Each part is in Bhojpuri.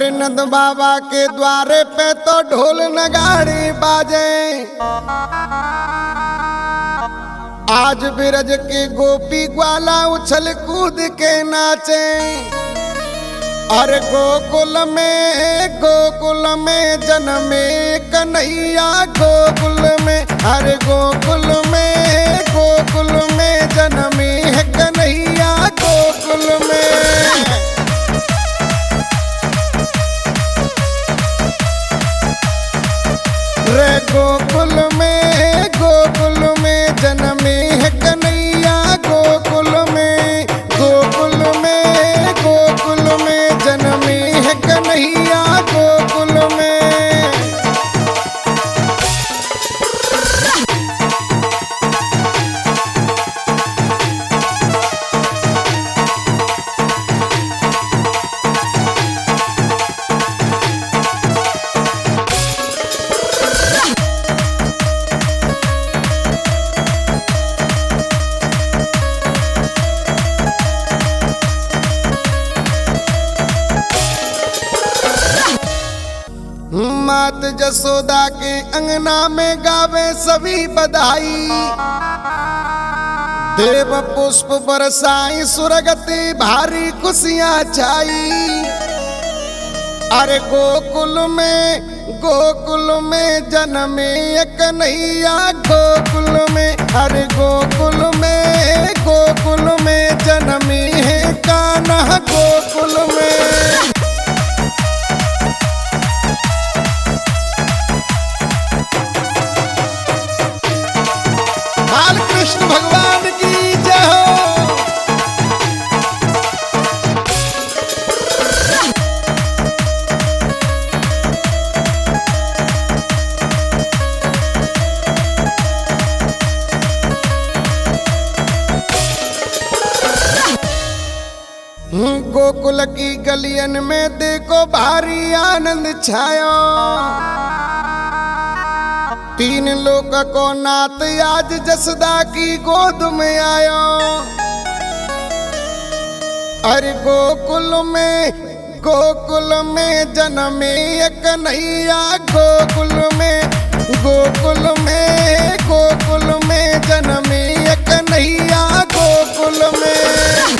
अरे नंद बाबा के द्वारे पे तो ढोल नगाड़ी बाजे। आज बिरज के गोपी ग्वाला उछल कूद के नाचे। अरे गोकुल में जन्मे कन्हैया गोकुल में। अरे गोकुल में जन्मे है कन्हैया गोकुल में। रे गोकुल में जन्मे है कन्हैया गोकुल में। गोकुल में जन्मे है कन्हैया गोकुल में। मात जसोदा के अंगना में गावे सभी बधाई। देव पुष्प बरसाई सुरगति भारी खुशियां छाई। अरे गोकुल में जन्मे कन्हैया गोकुल में। अरे गोकुल में जन्मे है कान्हा गोकुल में। बाल कृष्ण भगवान की जय हो। गोकुल की गलियन में देखो भारी आनंद छायो। तीन लोक को नाथ आज जसदा की गोद में आयो। अरे गोकुल में जन्मे कन्हैया गोकुल में। गोकुल में जन्मे कन्हैया गोकुल में।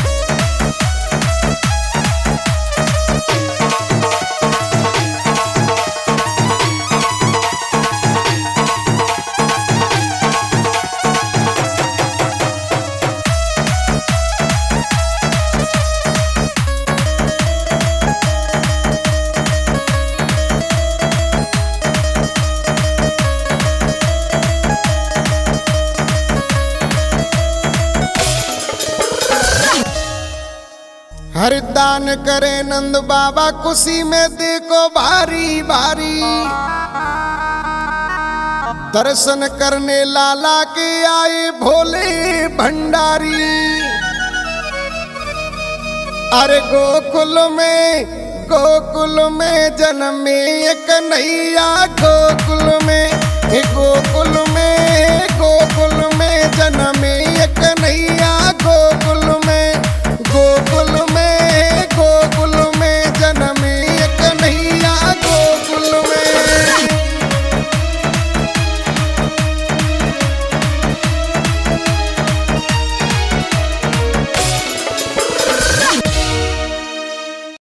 हरिदान करे नंद बाबा खुशी में देखो भारी भारी। दर्शन करने लाला के आए भोले भंडारी। अरे गोकुल में जन्मे कन्हैया गोकुल में। गोकुल